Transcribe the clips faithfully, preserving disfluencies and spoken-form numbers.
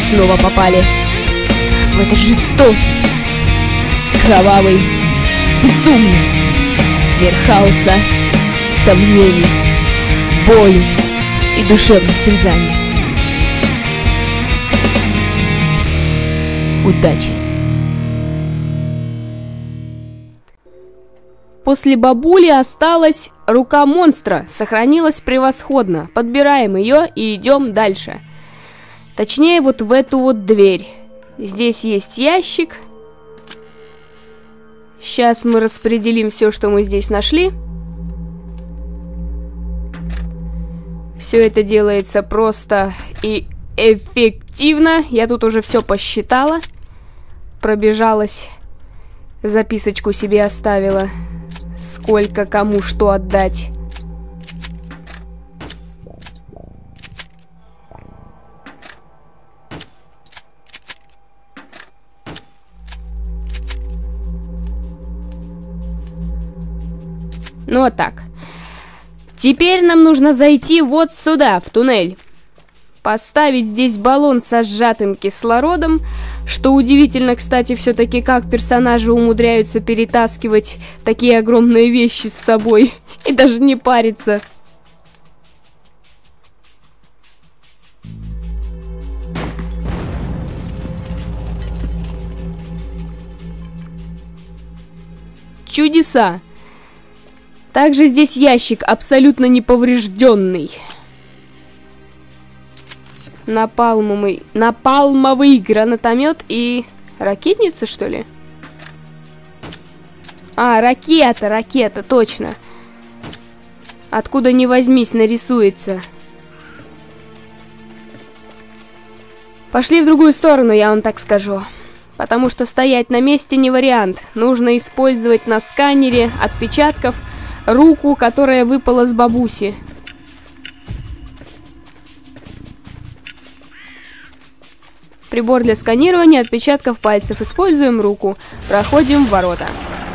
снова попали в этот жестокий, кровавый, безумный мир хаоса, сомнений, боли и душевных терзаний. Удачи! После бабули осталась рука монстра, сохранилась превосходно. Подбираем ее и идем дальше. Точнее, вот в эту вот дверь. Здесь есть ящик. Сейчас мы распределим все, что мы здесь нашли. Все это делается просто и эффективно. Я тут уже все посчитала. Пробежалась, записочку себе оставила. Сколько кому что отдать. Ну вот так. Теперь нам нужно зайти вот сюда, в туннель. Поставить здесь баллон со сжатым кислородом. Что удивительно, кстати, все-таки, как персонажи умудряются перетаскивать такие огромные вещи с собой. И даже не париться. Чудеса. Также здесь ящик абсолютно неповрежденный. Напалмовый, напалмовый гранатомет и ракетница, что ли? А, ракета, ракета, точно. Откуда ни возьмись, нарисуется. Пошли в другую сторону, я вам так скажу. Потому что стоять на месте не вариант. Нужно использовать на сканере отпечатков руку, которая выпала с бабуси. Прибор для сканирования отпечатков пальцев. Используем руку. Проходим в ворота.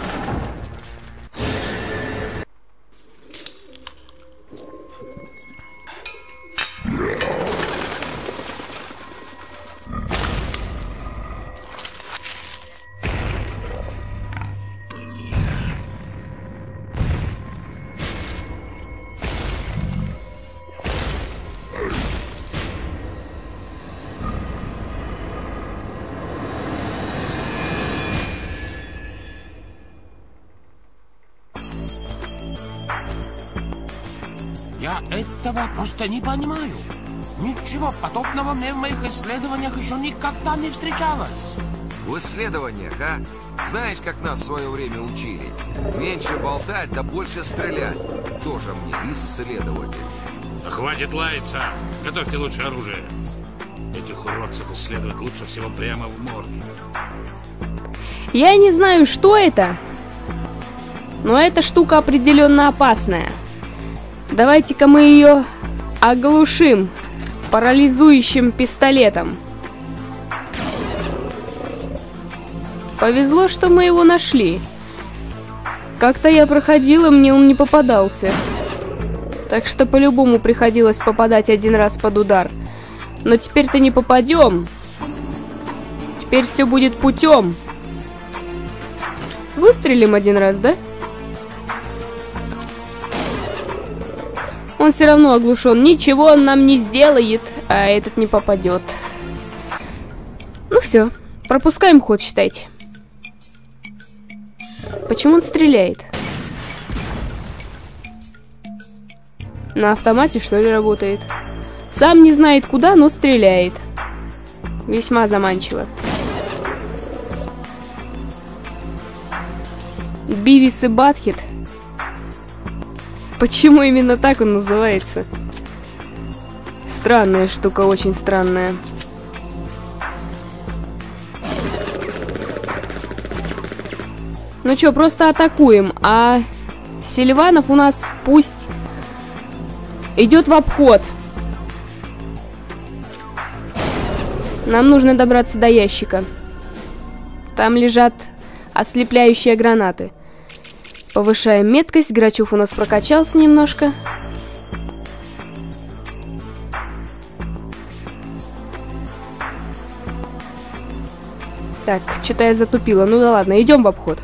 Я этого просто не понимаю. Ничего подобного мне в моих исследованиях еще никогда не встречалось. В исследованиях, а? Знаешь, как нас в свое время учили? Меньше болтать, да больше стрелять. Тоже мне исследователь. Хватит лаяться. Готовьте лучше оружие. Этих уродцев исследовать лучше всего прямо в морге. Я не знаю, что это, но эта штука определенно опасная. Давайте-ка мы ее оглушим парализующим пистолетом. Повезло, что мы его нашли. Как-то я проходила, мне он не попадался. Так что по-любому приходилось попадать один раз под удар. Но теперь-то не попадем. Теперь все будет путем. Выстрелим один раз, да? Он все равно оглушен. Ничего он нам не сделает, а этот не попадет. Ну все, пропускаем ход, считайте. Почему он стреляет? На автомате, что ли, работает? Сам не знает куда, но стреляет. Весьма заманчиво. Бивис и Батхед. Почему именно так он называется? Странная штука, очень странная. Ну что, просто атакуем, а Селиванов у нас пусть идет в обход. Нам нужно добраться до ящика. Там лежат ослепляющие гранаты. Повышаем меткость. Грачев у нас прокачался немножко. Так, что-то я затупила. Ну да ладно, идем в обход.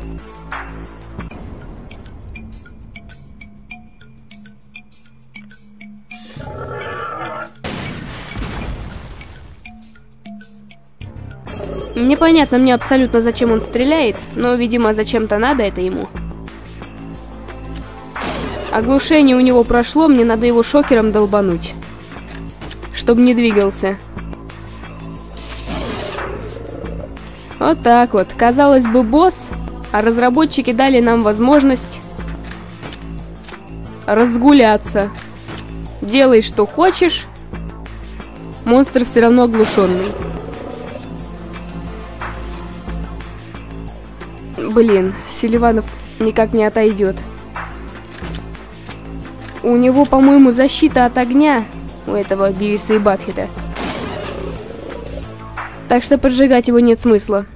Непонятно мне абсолютно, зачем он стреляет, но, видимо, зачем-то надо это ему. Оглушение у него прошло, мне надо его шокером долбануть, чтобы не двигался. Вот так вот. Казалось бы, босс, а разработчики дали нам возможность разгуляться. Делай, что хочешь, монстр все равно оглушенный. Блин, Селиванов никак не отойдет. У него, по-моему, защита от огня, у этого Бивиса и Батхеда. Так что поджигать его нет смысла.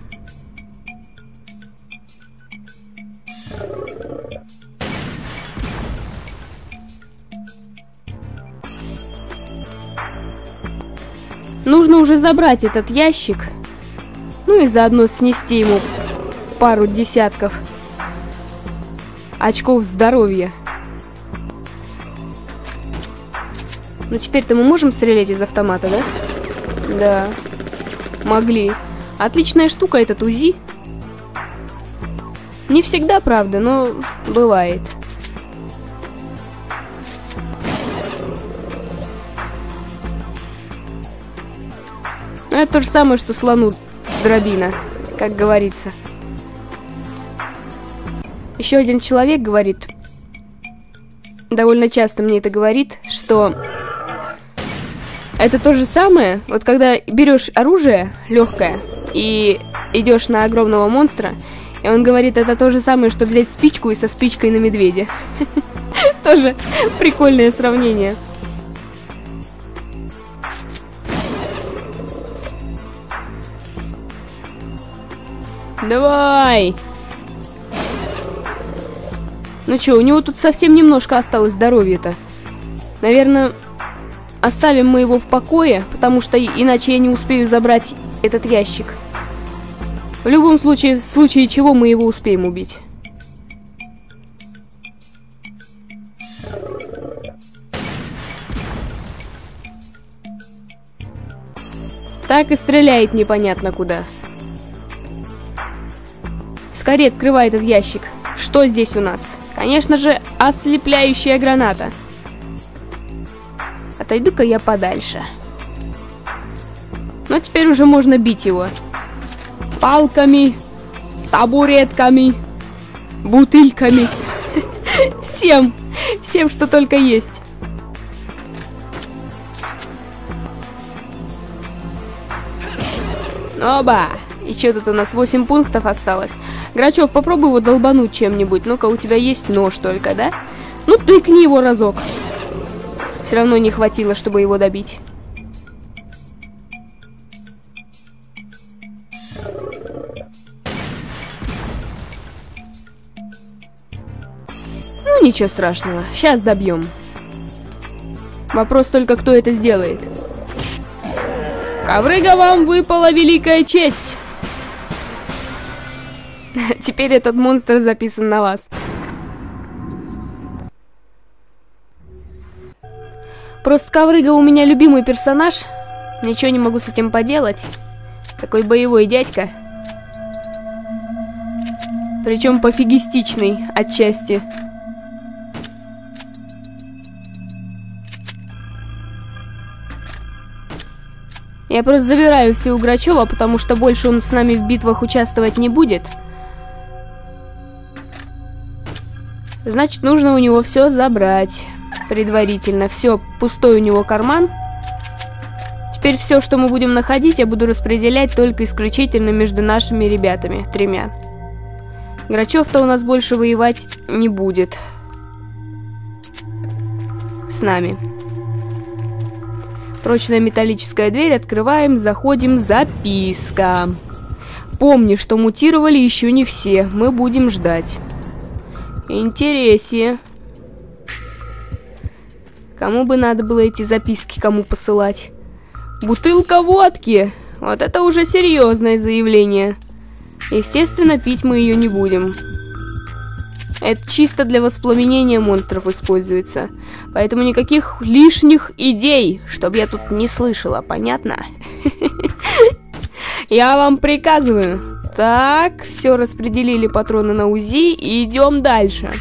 Нужно уже забрать этот ящик. Ну и заодно снести ему пару десятков очков здоровья. Ну теперь-то мы можем стрелять из автомата, да? Да. Могли. Отличная штука этот УЗИ. Не всегда, правда, но бывает. Ну это то же самое, что слону дробина, как говорится. Еще один человек говорит, довольно часто мне это говорит, что это то же самое, вот когда берешь оружие легкое и идешь на огромного монстра, и он говорит, это то же самое, что взять спичку и со спичкой на медведя. Тоже прикольное сравнение. Давай! Ну чё, у него тут совсем немножко осталось здоровья-то. Наверное, оставим мы его в покое, потому что иначе я не успею забрать этот ящик. В любом случае, в случае чего мы его успеем убить. Так и стреляет непонятно куда. Скорее открывай этот ящик. Что здесь у нас? Конечно же, ослепляющая граната. Отойду-ка я подальше. Но теперь уже можно бить его. Палками, табуретками, бутыльками. Всем, всем, что только есть. Оба! И что тут у нас? восемь пунктов осталось. Грачев, попробуй его долбануть чем-нибудь. Ну-ка, у тебя есть нож только, да? Ну, тыкни его разок. Все равно не хватило, чтобы его добить. Ну, ничего страшного. Сейчас добьем. Вопрос только, кто это сделает. Коврыга, вам выпала великая честь. Теперь этот монстр записан на вас. Просто Коврыга у меня любимый персонаж. Ничего не могу с этим поделать. Такой боевой дядька. Причем пофигистичный отчасти. Я просто забираю все у Грачева, потому что больше он с нами в битвах участвовать не будет. Значит, нужно у него все забрать предварительно. Все, пустой у него карман. Теперь все, что мы будем находить, я буду распределять только исключительно между нашими ребятами, тремя. Грачев-то у нас больше воевать не будет с нами. Прочная металлическая дверь, открываем, заходим, записка. Помни, что мутировали еще не все, мы будем ждать. Интереснее. Кому бы надо было эти записки, кому посылать? Бутылка водки. Вот это уже серьезное заявление. Естественно, пить мы ее не будем. Это чисто для воспламенения монстров используется. Поэтому никаких лишних идей, чтобы я тут не слышала, понятно? Я вам приказываю. Так, все, распределили патроны на УЗИ и идем дальше.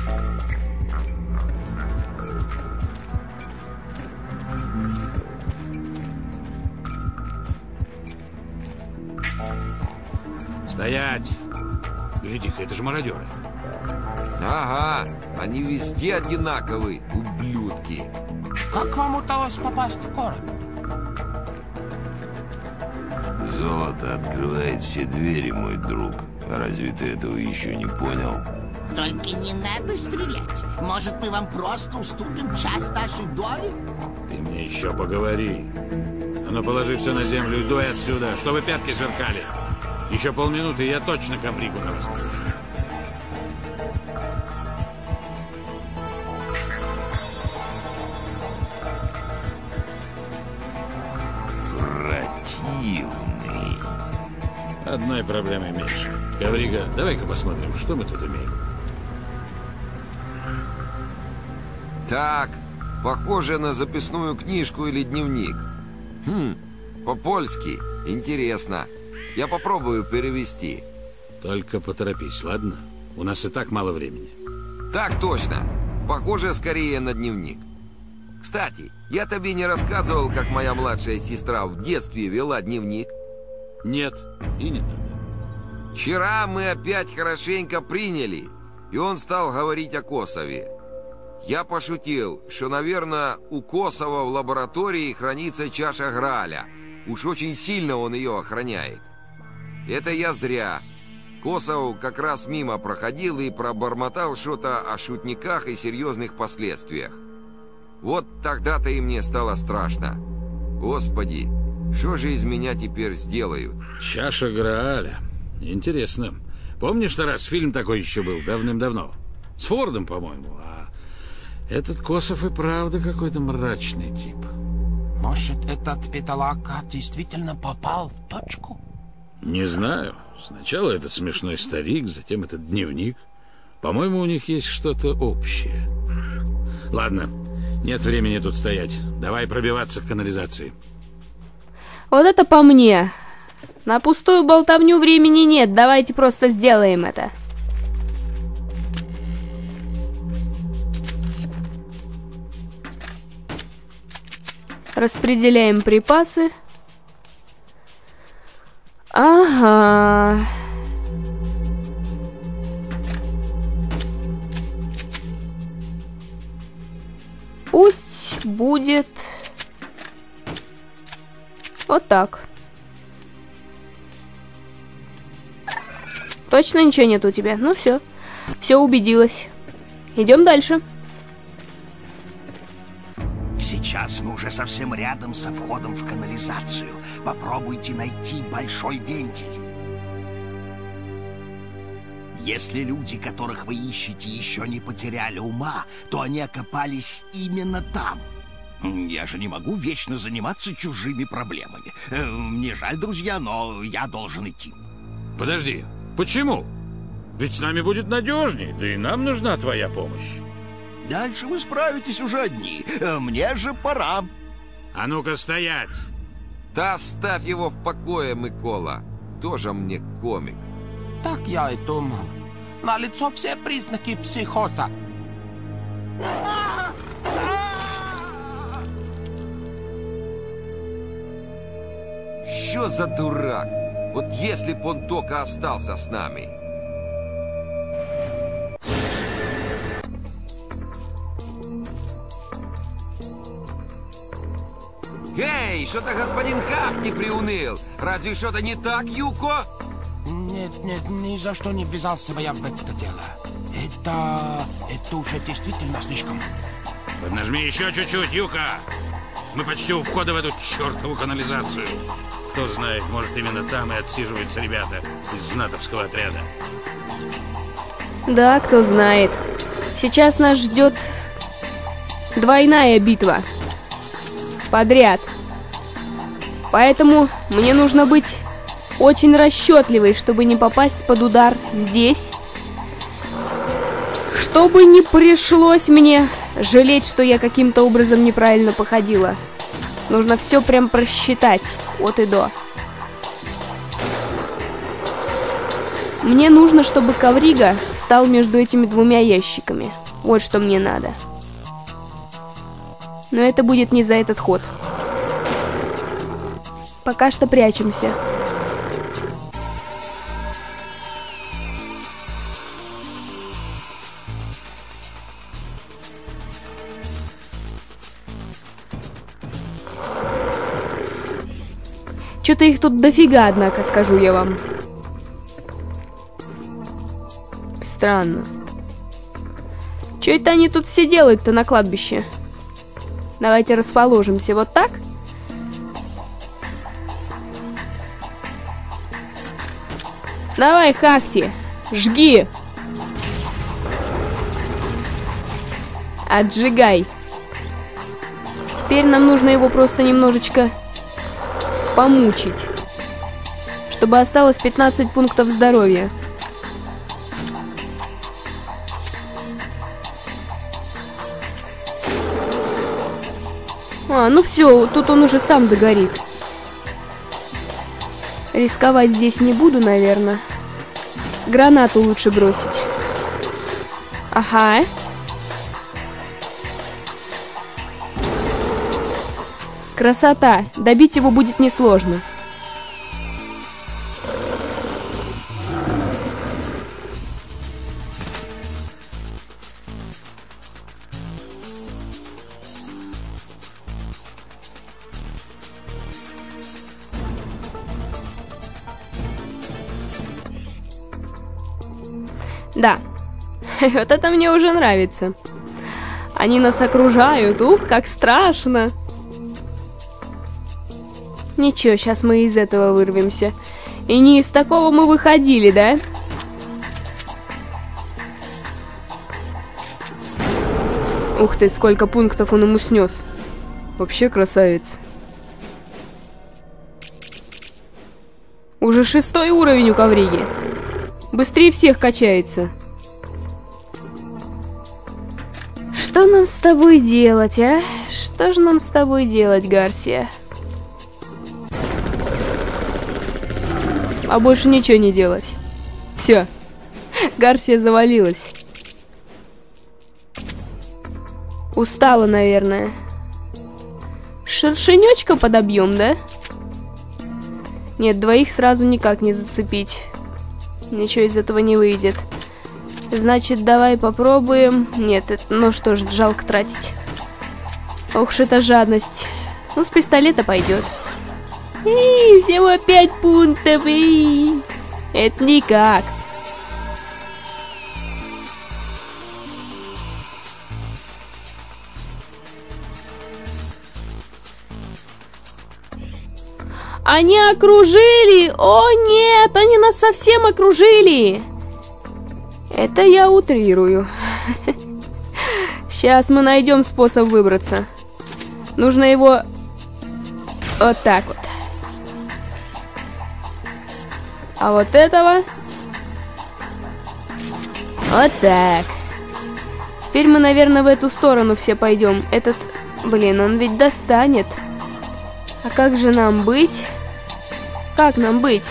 Стоять! Глядите-ка, это же мародеры. Ага, они везде одинаковые, ублюдки. Как вам удалось попасть в город? Золото открывает все двери, мой друг. Разве ты этого еще не понял? Только не надо стрелять. Может, мы вам просто уступим часть нашей доли? Ты мне еще поговори. А ну, положи все на землю и дуй отсюда, чтобы пятки сверкали. Еще полминуты, и я точно ковригу на вас нарушу. Противный. Одной проблемой меньше. Коврига, давай-ка посмотрим, что мы тут имеем. Так, похоже на записную книжку или дневник. Хм, по-польски. Интересно. Я попробую перевести. Только поторопись, ладно? У нас и так мало времени. Так точно. Похоже скорее на дневник. Кстати, я тебе не рассказывал, как моя младшая сестра в детстве вела дневник? Нет, и не надо. Вчера мы опять хорошенько приняли, и он стал говорить о Косове. Я пошутил, что, наверное, у Косова в лаборатории хранится чаша Грааля. Уж очень сильно он ее охраняет. Это я зря. Косов как раз мимо проходил и пробормотал что-то о шутниках и серьезных последствиях. Вот тогда-то и мне стало страшно. Господи, что же из меня теперь сделают? Чаша Грааля. Интересно. Помнишь, Тарас, фильм такой еще был давным-давно? С Фордом, по-моему. А этот Косов и правда какой-то мрачный тип. Может, этот бедолага действительно попал в точку? Не знаю. Сначала этот смешной старик, затем этот дневник. По-моему, у них есть что-то общее. Ладно, нет времени тут стоять. Давай пробиваться к канализации. Вот это по мне. На пустую болтовню времени нет. Давайте просто сделаем это. Распределяем припасы. Ага. Пусть будет вот так. Точно ничего нет у тебя? Ну все. Все, убедилась. Идем дальше. Сейчас мы уже совсем рядом со входом в канализацию. Попробуйте найти большой вентиль. Если люди, которых вы ищете, еще не потеряли ума, то они окопались именно там. Я же не могу вечно заниматься чужими проблемами. Мне жаль, друзья, но я должен идти. Подожди, почему? Ведь с нами будет надежнее, да и нам нужна твоя помощь. Дальше вы справитесь уже одни. Мне же пора. А ну-ка стоять! Да оставь его в покое, Микола. Тоже мне комик. Так я и думал. Налицо все признаки психоза. Что за дурак? Вот если б он только остался с нами. Эй, что-то господин Хафти приуныл. Разве что-то не так, Юко? Нет, нет, ни за что не ввязался бы я в это дело. Это... это уже действительно слишком. Поднажми еще чуть-чуть, Юка. Мы почти у входа в эту чертову канализацию. Кто знает, может, именно там и отсиживаются ребята из знатовского отряда. Да, кто знает. Сейчас нас ждет двойная битва. Подряд. Поэтому мне нужно быть очень расчетливый, чтобы не попасть под удар здесь. Чтобы не пришлось мне жалеть, что я каким-то образом неправильно походила. Нужно все прям просчитать от и до. Мне нужно, чтобы коврига встал между этими двумя ящиками. Вот что мне надо. Но это будет не за этот ход. Пока что прячемся. Что-то их тут дофига, однако, скажу я вам. Странно. Что это они тут все делают-то на кладбище? Давайте расположимся вот так. Давай, Хахти, жги. Отжигай. Теперь нам нужно его просто немножечко помучить, чтобы осталось пятнадцать пунктов здоровья. А, ну все, тут он уже сам догорит. Рисковать здесь не буду, наверное. Гранату лучше бросить. Ага. Красота. Добить его будет несложно. Да, вот это мне уже нравится. Они нас окружают, ух, как страшно. Ничего, сейчас мы из этого вырвемся. И не из такого мы выходили, да? Ух ты, сколько пунктов он ему снес. Вообще красавец. Уже шестой уровень у ковриги. Быстрее всех качается. Что нам с тобой делать, а? Что же нам с тобой делать, Гарсия? А больше ничего не делать. Все. Гарсия завалилась. Устала, наверное. Шершенечка подобьем, да? Нет, двоих сразу никак не зацепить. Ничего из этого не выйдет. Значит, давай попробуем. Нет, это, ну что ж, жалко тратить. Ох уж это жадность. Ну, с пистолета пойдет. Эй, всего пять пунктов. Эй. Это никак. Они окружили! О нет, они нас совсем окружили! Это я утрирую. Сейчас мы найдем способ выбраться. Нужно его вот так вот. А вот этого вот так. Теперь мы, наверное, в эту сторону все пойдем. Этот, блин, он ведь достанет. А как же нам быть? Как нам быть?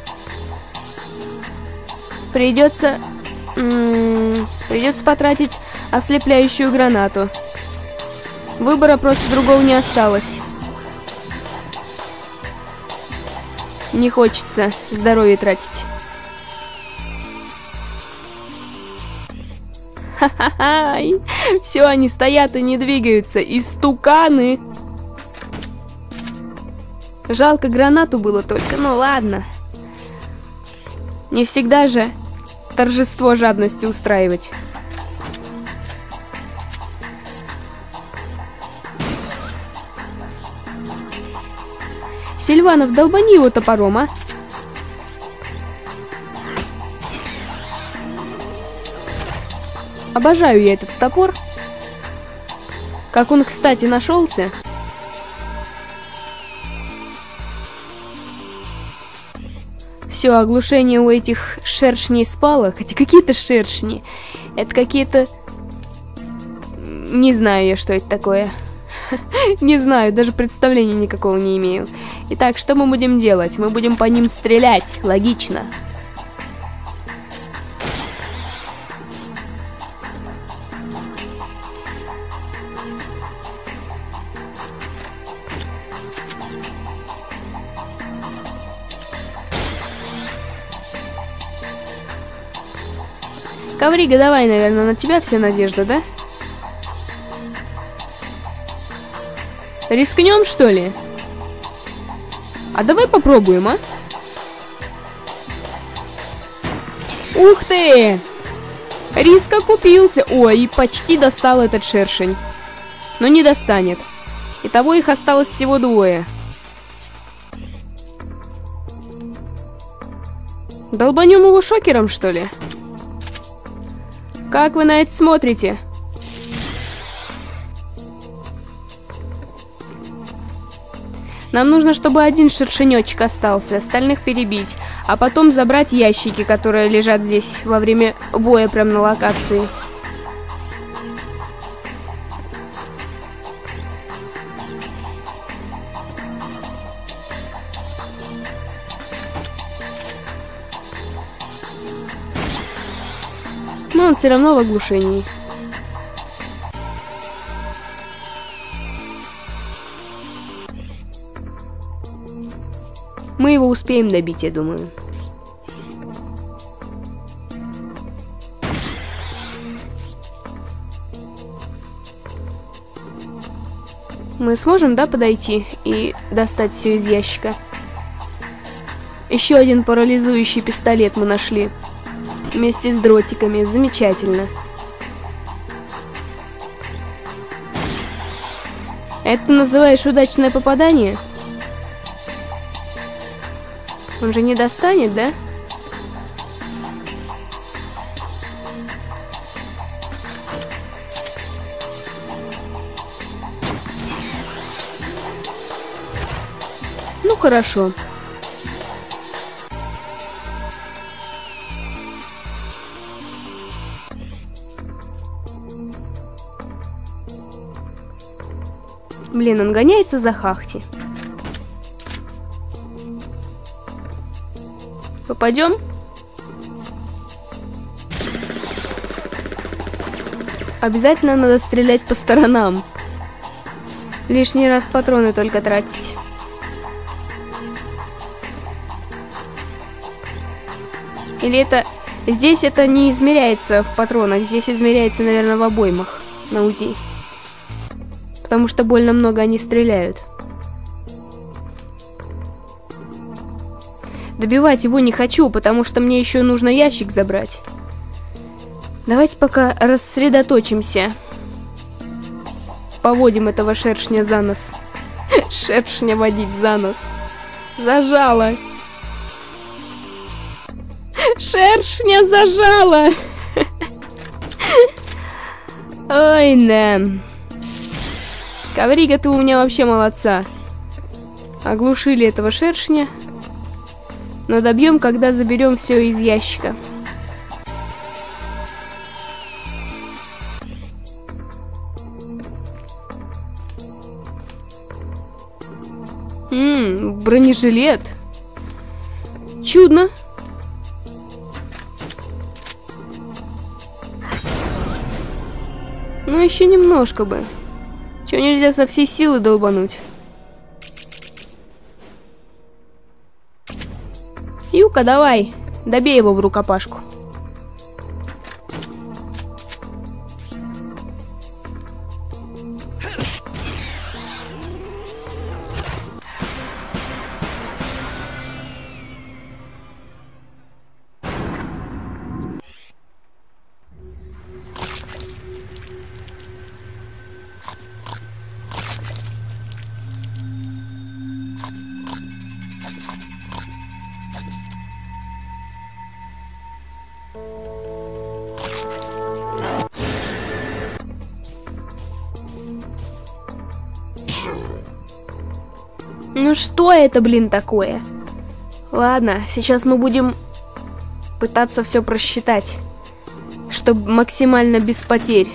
Придется... М-м, придется потратить ослепляющую гранату. Выбора просто другого не осталось. Не хочется здоровье тратить. Ха-ха-ха! Все, они стоят и не двигаются. Истуканы! Жалко, гранату было только, ну ладно. Не всегда же торжество жадности устраивать. Сильванов, долбани его топором, а? Обожаю я этот топор. Как он, кстати, нашелся. Все, оглушение у этих шершней спало. Хотя какие-то шершни. Это какие-то... Не знаю я, что это такое. Не знаю, даже представления никакого не имею. Итак, что мы будем делать? Мы будем по ним стрелять. Логично. Коврига, давай, наверное, на тебя вся надежда, да? Рискнем, что ли? А давай попробуем, а? Ух ты! Риск окупился. Ой, и почти достал этот шершень. Но не достанет. Итого их осталось всего двое. Долбанем его шокером, что ли? Как вы на это смотрите? Нам нужно, чтобы один шершенечек остался, остальных перебить, а потом забрать ящики, которые лежат здесь во время боя прямо на локации. Но он все равно в оглушении. Мы его успеем добить, я думаю. Мы сможем, да, подойти и достать все из ящика? Еще один парализующий пистолет мы нашли. Вместе с дротиками. Замечательно. Это называешь удачное попадание? Он же не достанет, да? Ну, хорошо. Блин, он гоняется за Хахти. Попадем? Обязательно надо стрелять по сторонам. Лишний раз патроны только тратить. Или это... Здесь это не измеряется в патронах. Здесь измеряется, наверное, в обоймах на УЗИ. Потому что больно много они стреляют. Добивать его не хочу, потому что мне еще нужно ящик забрать. Давайте пока рассредоточимся. Поводим этого шершня за нос. Шершня водить за нос. Зажало. Шершня зажало. Ой, да. Коврига, ты у меня вообще молодца. Оглушили этого шершня. Но добьем, когда заберем все из ящика. Ммм, бронежилет. Чудно. Ну, еще немножко бы. Чего нельзя со всей силы долбануть? Юка, давай, добей его в рукопашку. Ну что это, блин, такое? Ладно, сейчас мы будем пытаться все просчитать, чтобы максимально без потерь.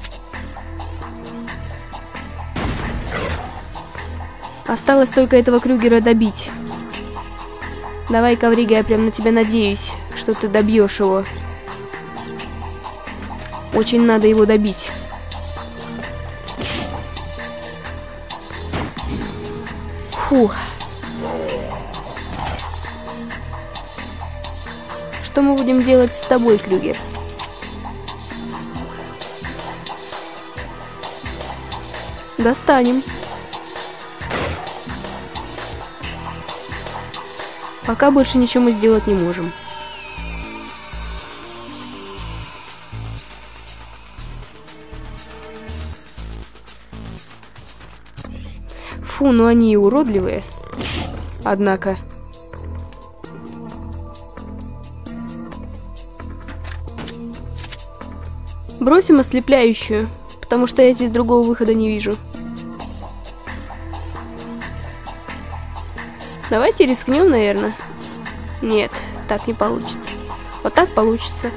Осталось только этого Крюгера добить. Давай, Коврига, я прям на тебя надеюсь, что ты добьешь его. Очень надо его добить. Фух. Что мы будем делать с тобой, Крюгер? Достанем. Пока больше ничего мы сделать не можем. Фу, ну они и уродливые. Однако. Бросим ослепляющую, потому что я здесь другого выхода не вижу. Давайте рискнем, наверное. Нет, так не получится. Вот так получится.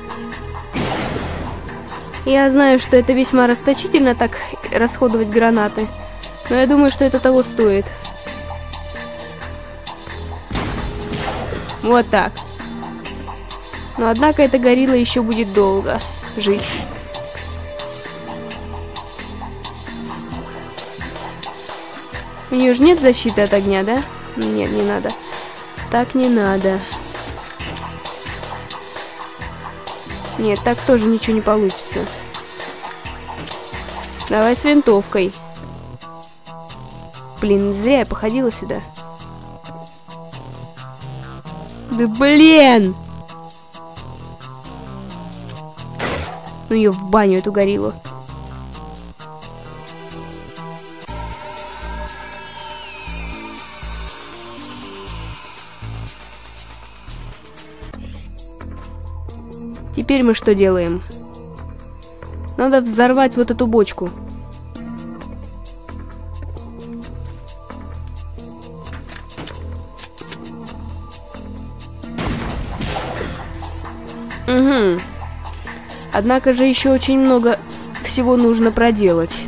Я знаю, что это весьма расточительно так расходовать гранаты, но я думаю, что это того стоит. Вот так. Но однако эта горилла еще будет долго жить. У нее же нет защиты от огня, да? Нет, не надо. Так не надо. Нет, так тоже ничего не получится. Давай с винтовкой. Блин, зря я походила сюда. Да блин! Ну ее в баню, эту гориллу. Теперь мы что делаем? Надо взорвать вот эту бочку. Угу. Однако же еще очень много всего нужно проделать.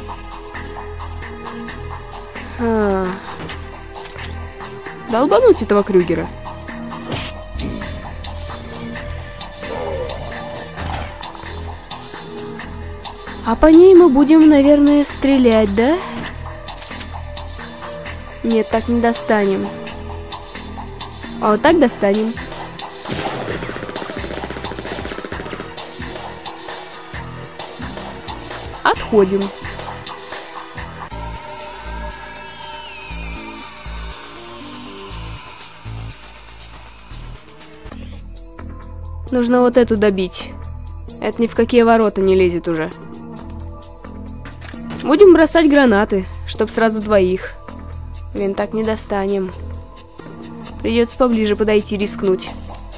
А. Долбануть этого Крюгера. А по ней мы будем, наверное, стрелять, да? Нет, так не достанем. А вот так достанем. Отходим. Нужно вот эту добить. Это ни в какие ворота не лезет уже. Будем бросать гранаты, чтоб сразу двоих. Блин, так не достанем. Придется поближе подойти, рискнуть.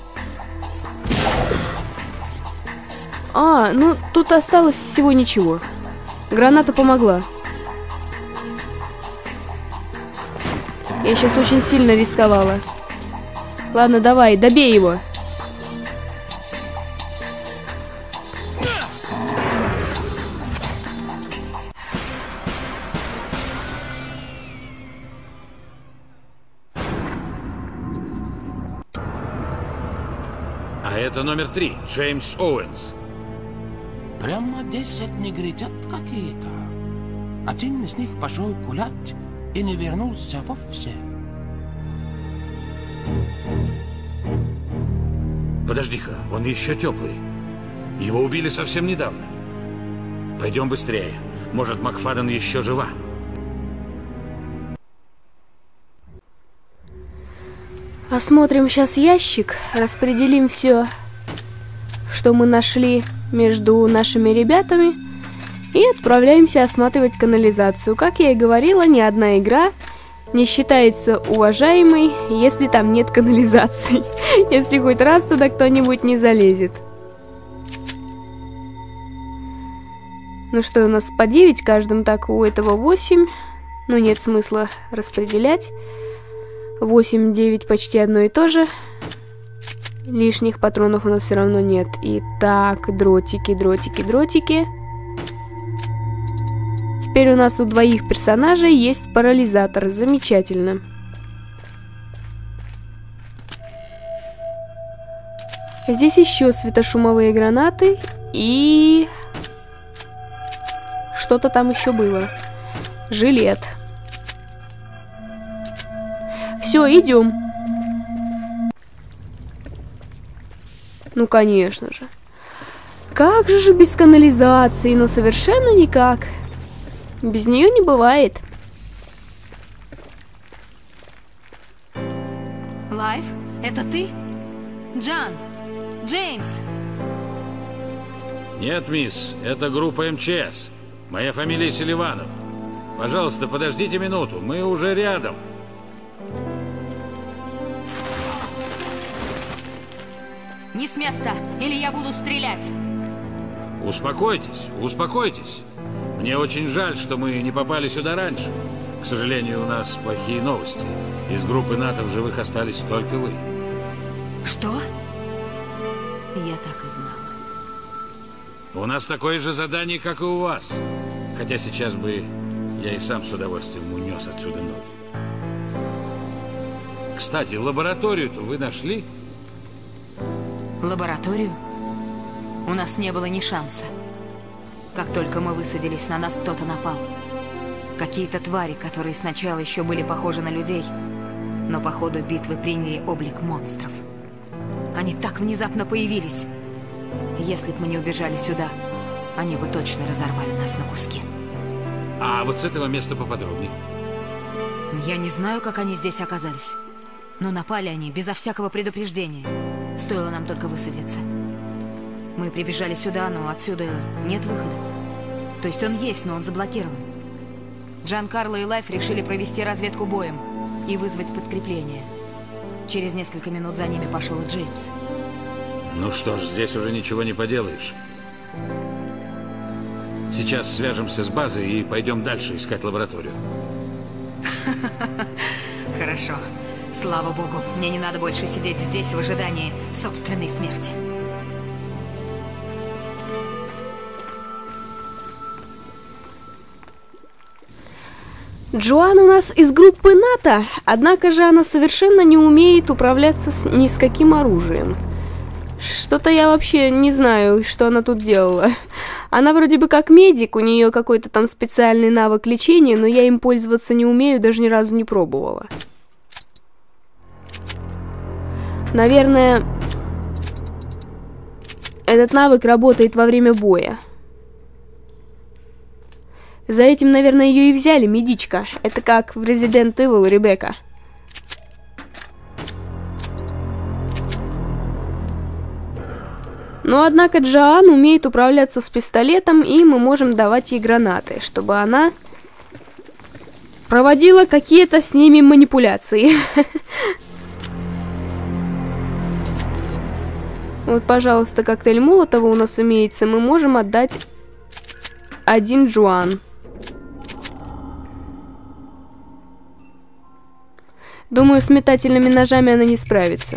А, ну тут осталось всего ничего. Граната помогла. Я сейчас очень сильно рисковала. Ладно, давай, добей его. А это номер три, Джеймс Оуэнс. Прямо десять негритят какие-то. Один из них пошел гулять и не вернулся вовсе. Подожди-ка, он еще теплый. Его убили совсем недавно. Пойдем быстрее. Может, Макфаден еще жива. Осмотрим сейчас ящик, распределим все, что мы нашли между нашими ребятами, и отправляемся осматривать канализацию. Как я и говорила, ни одна игра не считается уважаемой, если там нет канализации. Если хоть раз туда кто-нибудь не залезет. Ну что, у нас по девять каждым, так у этого восемь. Ну нет смысла распределять. восемь, девять почти одно и то же. Лишних патронов у нас все равно нет. Итак, дротики, дротики, дротики. Теперь у нас у двоих персонажей есть парализатор. Замечательно. Здесь еще светошумовые гранаты. И... что-то там еще было. Жилет. Все, идем. Ну, конечно же. Как же без канализации? Ну, совершенно никак. Без нее не бывает. Лайф, это ты? Джан, Джеймс. Нет, мисс, это группа эм че эс. Моя фамилия Селиванов. Пожалуйста, подождите минуту, мы уже рядом. Не с места, или я буду стрелять. Успокойтесь, успокойтесь. Мне очень жаль, что мы не попали сюда раньше. К сожалению, у нас плохие новости. Из группы НАТО в живых остались только вы. Что? Я так и знала. У нас такое же задание, как и у вас. Хотя сейчас бы я и сам с удовольствием унес отсюда ноги. Кстати, лабораторию-то вы нашли? Лабораторию? У нас не было ни шанса. Как только мы высадились, на нас кто-то напал. Какие-то твари, которые сначала еще были похожи на людей, но по ходу битвы приняли облик монстров. Они так внезапно появились. Если бы мы не убежали сюда, они бы точно разорвали нас на куски. А вот с этого места поподробнее. Я не знаю, как они здесь оказались, но напали они безо всякого предупреждения. Стоило нам только высадиться. Мы прибежали сюда, но отсюда нет выхода. То есть он есть, но он заблокирован. Джанкарло и Лайф решили провести разведку боем и вызвать подкрепление. Через несколько минут за ними пошел и Джеймс. Ну что ж, здесь уже ничего не поделаешь. Сейчас свяжемся с базой и пойдем дальше искать лабораторию. Хорошо. Слава богу, мне не надо больше сидеть здесь в ожидании собственной смерти. Джоан у нас из группы НАТО, однако же она совершенно не умеет управляться с ни с каким оружием. Что-то я вообще не знаю, что она тут делала. Она вроде бы как медик, у нее какой-то там специальный навык лечения, но я им пользоваться не умею, даже ни разу не пробовала. Наверное, этот навык работает во время боя. За этим, наверное, ее и взяли, медичка. Это как в Resident Evil Ребекка. Но, однако, Джоан умеет управляться с пистолетом, и мы можем давать ей гранаты, чтобы она проводила какие-то с ними манипуляции. Вот, пожалуйста, коктейль Молотова у нас имеется. Мы можем отдать один Джоан. Думаю, с метательными ножами она не справится.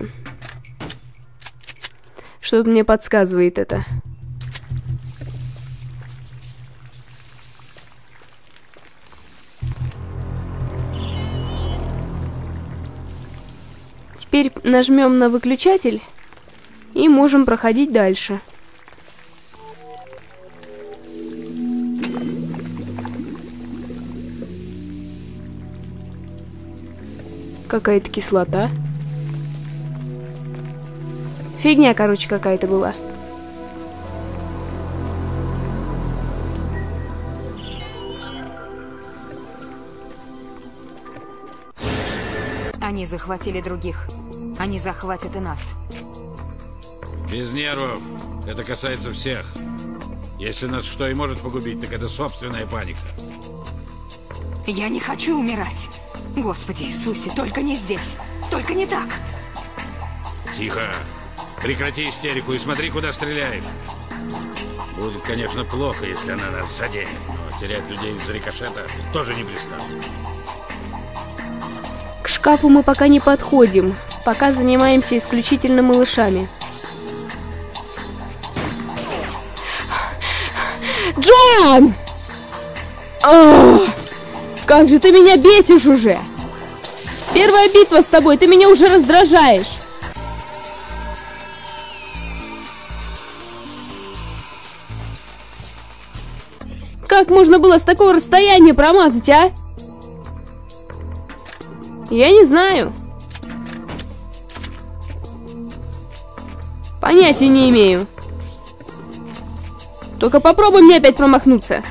Что-то мне подсказывает это. Теперь нажмем на выключатель и можем проходить дальше. Какая-то кислота. Фигня, короче, какая-то была. Они захватили других. Они захватят и нас. Без нервов. Это касается всех. Если нас что и может погубить, так это собственная паника. Я не хочу умирать. Господи Иисусе, только не здесь. Только не так. Тихо. Прекрати истерику и смотри, куда стреляешь. Будет, конечно, плохо, если она нас заденет, но терять людей из-за рикошета тоже не пристало. Кш, шкафу мы пока не подходим. Пока занимаемся исключительно малышами. Джоан! Ох, как же ты меня бесишь уже! Первая битва с тобой, ты меня уже раздражаешь. Как можно было с такого расстояния промазать, а? Я не знаю. Понятия не имею. Только попробуй мне опять промахнуться.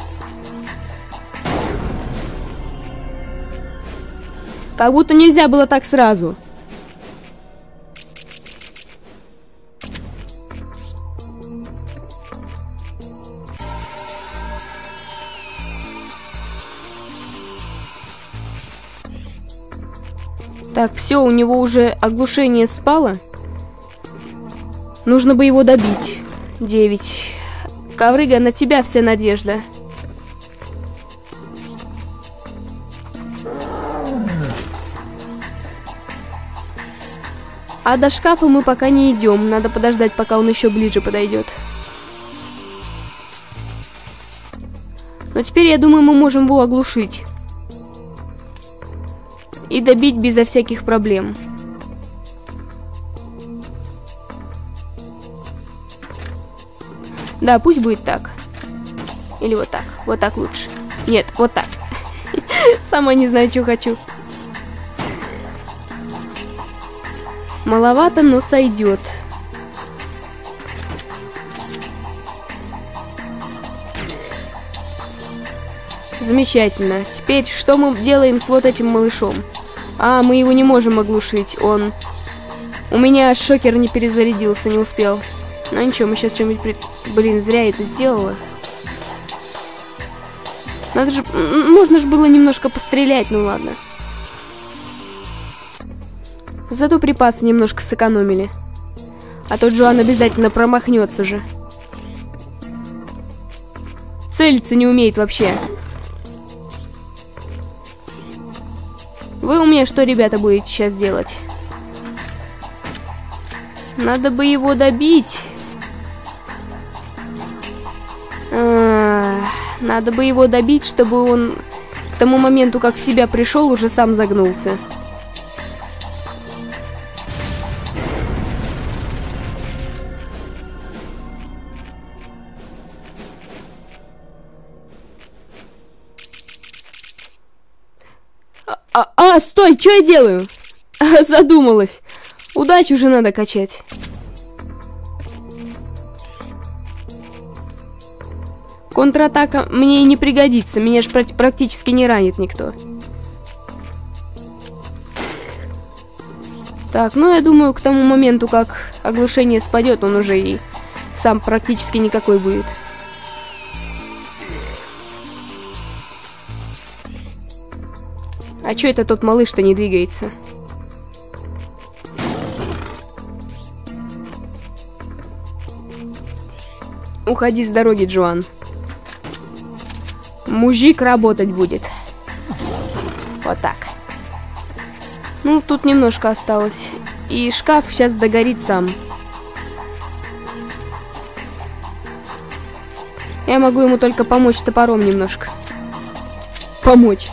Как будто нельзя было так сразу. Так, все, у него уже оглушение спало. Нужно бы его добить. Девять. Коврыга, на тебя вся надежда. А до шкафа мы пока не идем. Надо подождать, пока он еще ближе подойдет. Но теперь, я думаю, мы можем его оглушить. И добить безо всяких проблем. Да, пусть будет так. Или вот так. Вот так лучше. Нет, вот так. Сама не знаю, что хочу. Маловато, но сойдет. Замечательно. Теперь что мы делаем с вот этим малышом? А, мы его не можем оглушить. Он... У меня шокер не перезарядился, не успел. Ну ничего, мы сейчас что-нибудь... При... Блин, зря я это сделала. Надо же... Можно же было немножко пострелять, ну ладно. Зато припасы немножко сэкономили. А то Джоан обязательно промахнется же. Целиться не умеет вообще. Вы у меня что, ребята, будете сейчас делать? Надо бы его добить. А, надо бы его добить, чтобы он к тому моменту, как в себя пришел, уже сам загнулся. А, а, стой, что я делаю? Задумалась. Удачу уже надо качать. Контратака мне и не пригодится. Меня ж практически не ранит никто. Так, ну я думаю, к тому моменту, как оглушение спадет, он уже и сам практически никакой будет. А чё это тот малыш-то не двигается? Уходи с дороги, Джоан. Мужик работать будет. Вот так. Ну, тут немножко осталось. И шкаф сейчас догорит сам. Я могу ему только помочь топором немножко. Помочь.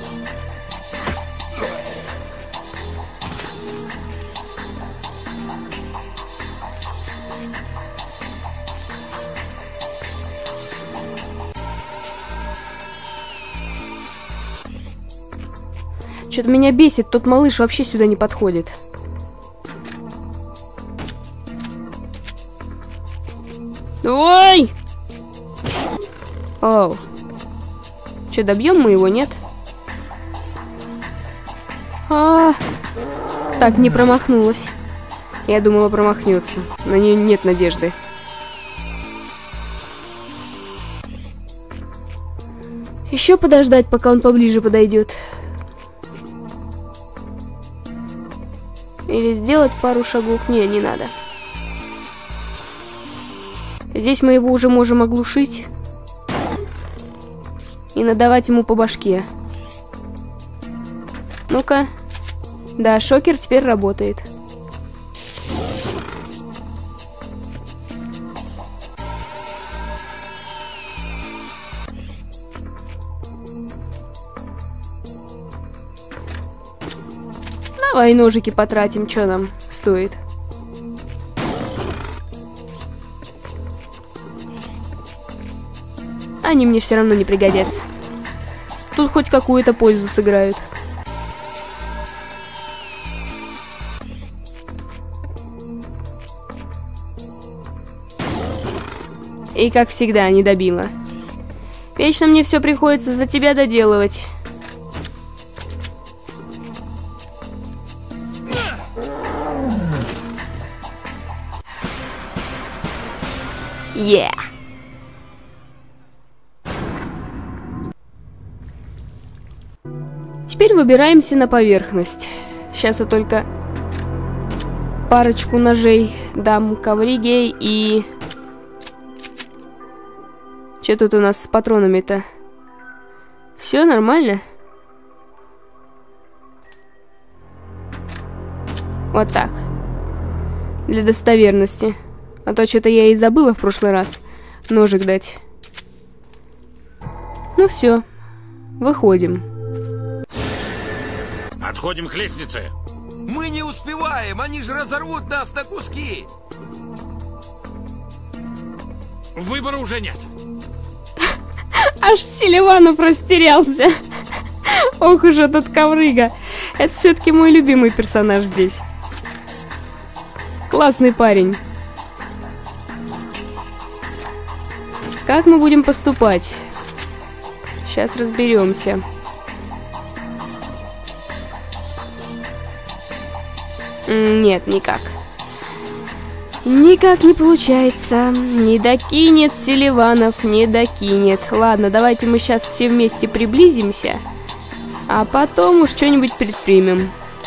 Что-то меня бесит, тот малыш вообще сюда не подходит. Ой! Оу. Че, добьем мы его, нет? А, -а, а Так, не промахнулась. Я думала, промахнется. На нее нет надежды. Еще подождать, пока он поближе подойдет. Или сделать пару шагов. Не, не надо. Здесь мы его уже можем оглушить. И надавать ему по башке. Ну-ка. Да, шокер теперь работает. Давай ножики потратим, что нам стоит. Они мне все равно не пригодятся. Тут хоть какую-то пользу сыграют. И как всегда, не добила. Вечно мне все приходится за тебя доделывать. Yeah. Теперь выбираемся на поверхность. Сейчас я только парочку ножей дам ковриге и... Что тут у нас с патронами-то? Все нормально? Вот так. Для достоверности. А то что-то я и забыла в прошлый раз ножик дать. Ну все, выходим. Отходим к лестнице. Мы не успеваем, они же разорвут нас на куски. Выбора уже нет. Аж Селиванов растерялся. Ох уж этот коврыга. Это все-таки мой любимый персонаж здесь. Классный парень. Как мы будем поступать? Сейчас разберемся. Нет, никак. Никак не получается. Не докинет Селиванов, не докинет. Ладно, давайте мы сейчас все вместе приблизимся, а потом уж что-нибудь предпримем.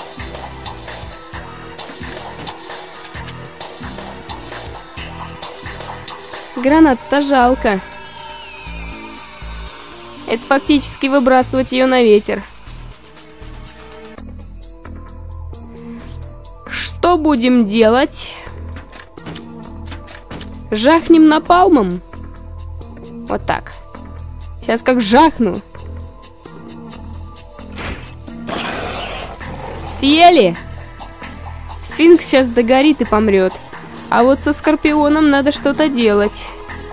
Гранату-то жалко. Это фактически выбрасывать ее на ветер. Что будем делать? Жахнем напалмом? Вот так. Сейчас как жахну. Съели? Сфинкс сейчас догорит и помрет. А вот со Скорпионом надо что-то делать.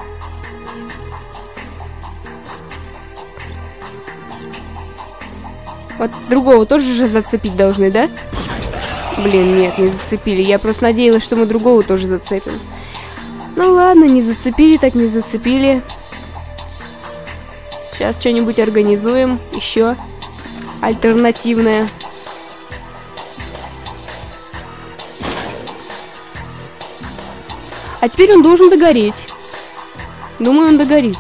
Вот другого тоже же зацепить должны, да? Блин, нет, не зацепили. Я просто надеялась, что мы другого тоже зацепим. Ну ладно, не зацепили, так не зацепили. Сейчас что-нибудь организуем. Еще альтернативное. А теперь он должен догореть. Думаю, он догорит.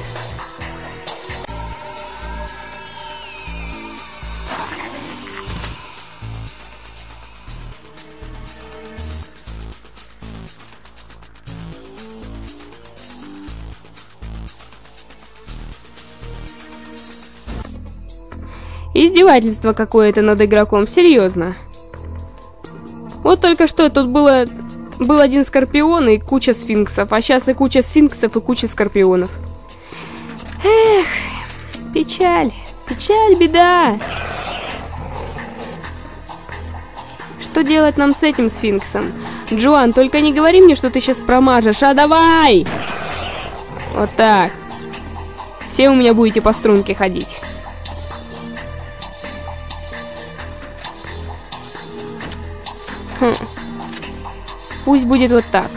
Издевательство какое-то над игроком, серьезно. Вот только что тут было... Был один скорпион и куча сфинксов, а сейчас и куча сфинксов, и куча скорпионов. Эх, печаль, печаль, беда. Что делать нам с этим сфинксом? Джоан, только не говори мне, что ты сейчас промажешь, а давай! Вот так. Все у меня будете по струнке ходить. Хм. Пусть будет вот так.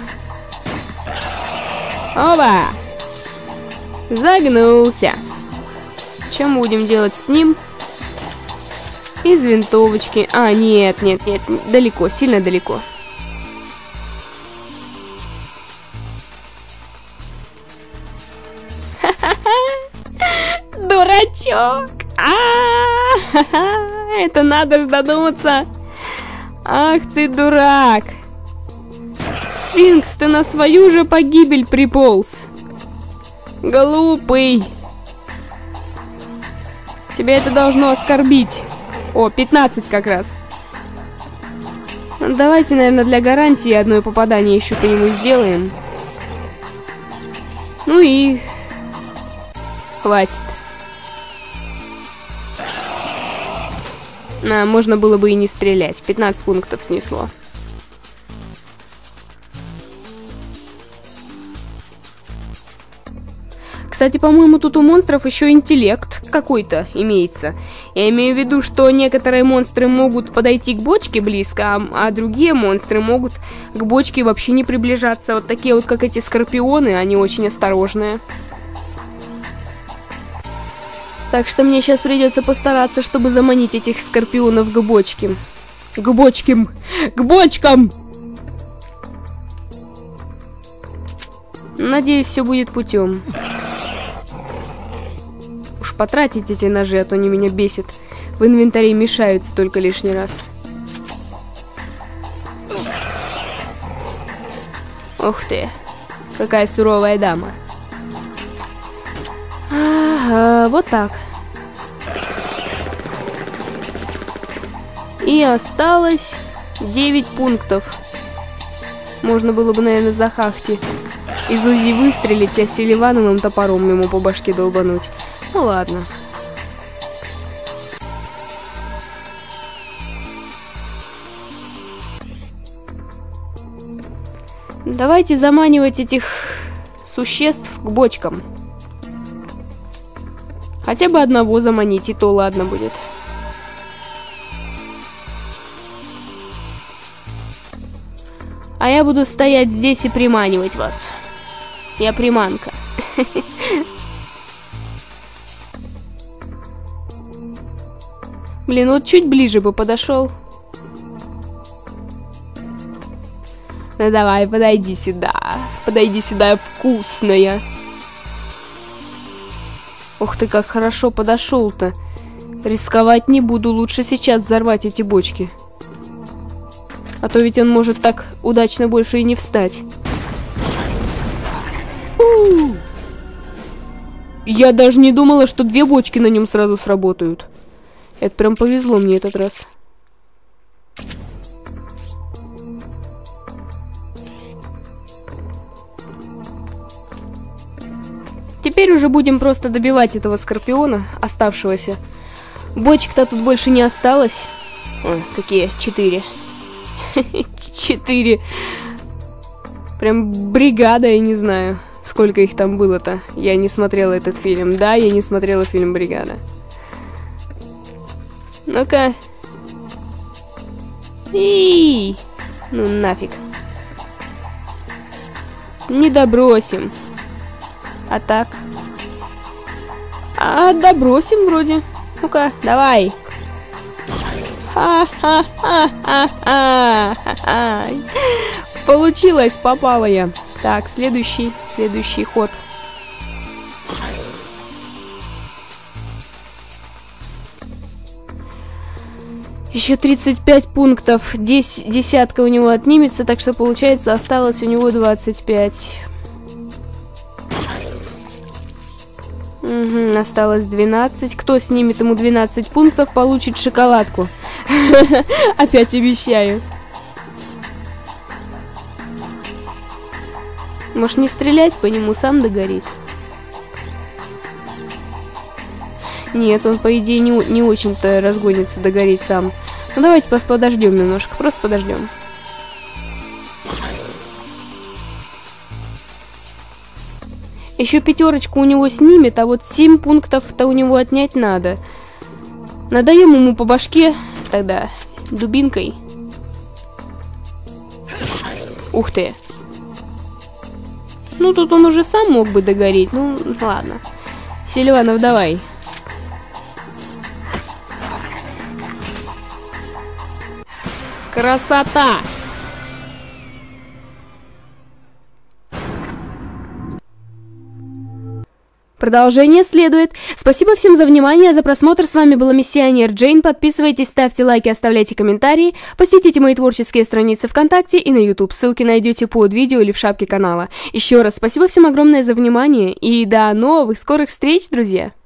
Оба! Загнулся. Чем будем делать с ним? Из винтовочки. А, нет, нет, нет. Далеко, сильно далеко. Дурачок! А-а-а! Это надо ж додуматься. Ах ты дурак! Сфинкс, ты на свою же погибель приполз. Глупый. Тебя это должно оскорбить. О, пятнадцать как раз. Давайте, наверное, для гарантии одно попадание еще по нему сделаем. Ну и... хватит. А, можно было бы и не стрелять. пятнадцать пунктов снесло. Кстати, по-моему, тут у монстров еще интеллект какой-то имеется. Я имею в виду, что некоторые монстры могут подойти к бочке близко, а, а другие монстры могут к бочке вообще не приближаться. Вот такие вот, как эти скорпионы, они очень осторожные. Так что мне сейчас придется постараться, чтобы заманить этих скорпионов к бочке. К бочкам! К бочкам! Надеюсь, все будет путем. Уж потратить эти ножи, а то они меня бесят. В инвентаре мешаются только лишний раз. Ух ты, какая суровая дама. Ага, вот так. И осталось девять пунктов. Можно было бы, наверное, за Хахти из УЗИ выстрелить, а селивановым топором ему по башке долбануть. Ну ладно. Давайте заманивать этих существ к бочкам. Хотя бы одного заманить, и то ладно будет. А я буду стоять здесь и приманивать вас. Я приманка. Блин, вот чуть ближе бы подошел. Ну давай, подойди сюда. Подойди сюда, я вкусная. Ух ты, как хорошо подошел-то. Рисковать не буду, лучше сейчас взорвать эти бочки. А то ведь он может так удачно больше и не встать. У-у-у. Я даже не думала, что две бочки на нем сразу сработают. Это прям повезло мне этот раз. Теперь уже будем просто добивать этого скорпиона, оставшегося. Бочек-то тут больше не осталось. Ой, какие? Четыре. Четыре. Прям бригада, я не знаю, сколько их там было-то. Я не смотрела этот фильм. Да, я не смотрела фильм «Бригада». Ну-ка. И ну нафиг. Не добросим. А так? А, добросим вроде. Ну-ка, давай. Ха-ха-ха-ха-ха. Получилось, попала я. Так, следующий, следующий ход. Еще тридцать пять пунктов. десять, десятка у него отнимется, так что получается осталось у него двадцать пять. Угу, осталось двенадцать. Кто снимет ему двенадцать пунктов, получит шоколадку. Опять обещаю. Может, не стрелять по нему, сам догорит. Нет, он, по идее, не, не очень-то разгонится догореть сам. Ну, давайте подождем немножко, просто подождем. Еще пятерочку у него снимет, а вот семь пунктов-то у него отнять надо. Надаем ему по башке тогда дубинкой. Ух ты. Ну, тут он уже сам мог бы догореть. Ну, ладно. Селиванов, давай. Красота! Продолжение следует. Спасибо всем за внимание, за просмотр. С вами была Миссионер Джейн. Подписывайтесь, ставьте лайки, оставляйте комментарии. Посетите мои творческие страницы ВКонтакте и на YouTube. Ссылки найдете под видео или в шапке канала. Еще раз спасибо всем огромное за внимание. И до новых скорых встреч, друзья!